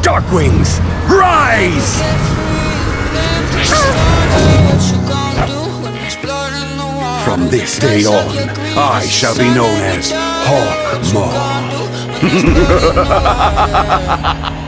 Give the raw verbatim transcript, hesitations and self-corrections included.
Darkwings, rise! From this day on, I shall be known as Hawk Moth.